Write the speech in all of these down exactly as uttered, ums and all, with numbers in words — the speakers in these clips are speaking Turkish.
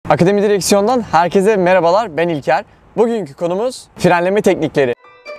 Akademi Direksiyon'dan herkese merhabalar, ben İlker. Bugünkü konumuz frenleme teknikleri.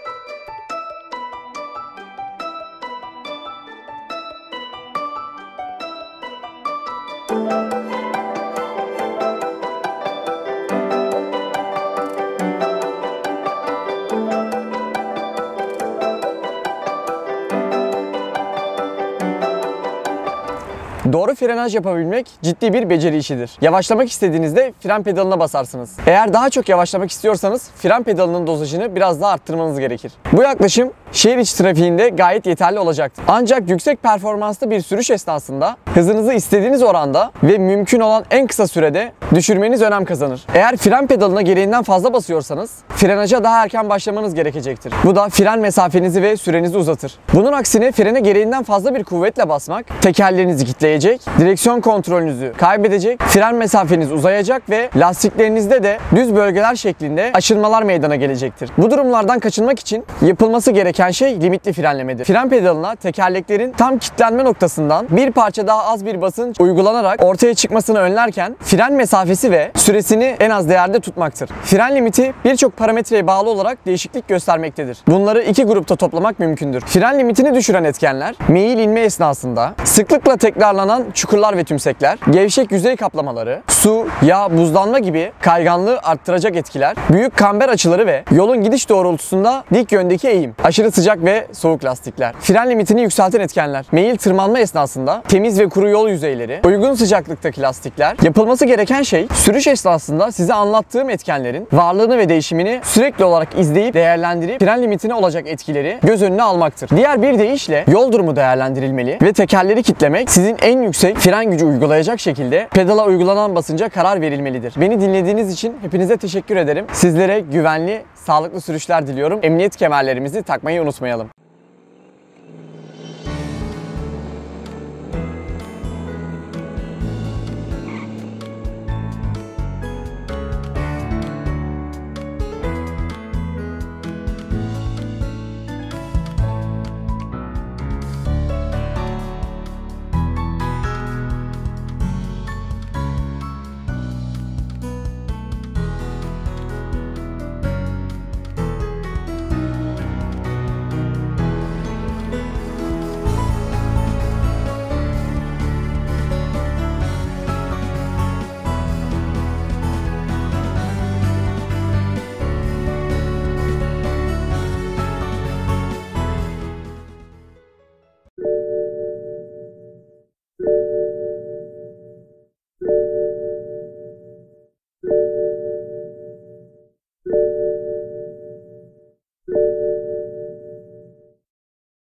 Doğru frenaj yapabilmek ciddi bir beceri işidir. Yavaşlamak istediğinizde fren pedalına basarsınız. Eğer daha çok yavaşlamak istiyorsanız fren pedalının dozajını biraz daha arttırmanız gerekir. Bu yaklaşım şehir içi trafiğinde gayet yeterli olacaktır. Ancak yüksek performanslı bir sürüş esnasında hızınızı istediğiniz oranda ve mümkün olan en kısa sürede düşürmeniz önem kazanır. Eğer fren pedalına gereğinden fazla basıyorsanız frenaja daha erken başlamanız gerekecektir. Bu da fren mesafenizi ve sürenizi uzatır. Bunun aksine frene gereğinden fazla bir kuvvetle basmak tekerlerinizi kitleyecek, direksiyon kontrolünüzü kaybedecek, fren mesafeniz uzayacak ve lastiklerinizde de düz bölgeler şeklinde aşınmalar meydana gelecektir. Bu durumlardan kaçınmak için yapılması gereken şey limitli frenlemedir. Fren pedalına tekerleklerin tam kilitlenme noktasından bir parça daha az bir basınç uygulanarak ortaya çıkmasını önlerken fren mesafesi ve süresini en az değerde tutmaktır. Fren limiti birçok parametreye bağlı olarak değişiklik göstermektedir. Bunları iki grupta toplamak mümkündür. Fren limitini düşüren etkenler, meyil inme esnasında sıklıkla tekrarlanan çukurlar ve tümsekler, gevşek yüzey kaplamaları, su, yağ, buzlanma gibi kayganlığı arttıracak etkiler, büyük kamber açıları ve yolun gidiş doğrultusunda dik yöndeki eğim, aşırı sıcak ve soğuk lastikler. Fren limitini yükselten etkenler, meyil tırmanma esnasında temiz ve kuru yol yüzeyleri, uygun sıcaklıktaki lastikler. Yapılması gereken şey sürüş esnasında size anlattığım etkenlerin varlığını ve değişimini sürekli olarak izleyip değerlendirip fren limitine olacak etkileri göz önüne almaktır. Diğer bir deyişle yol durumu değerlendirilmeli ve tekerleri kitlemek sizin en yüksek fren gücü uygulayacak şekilde pedala uygulanan basınca karar verilmelidir. Beni dinlediğiniz için hepinize teşekkür ederim. Sizlere güvenli, sağlıklı sürüşler diliyorum. Emniyet kemerlerimizi takmayı unutmayalım.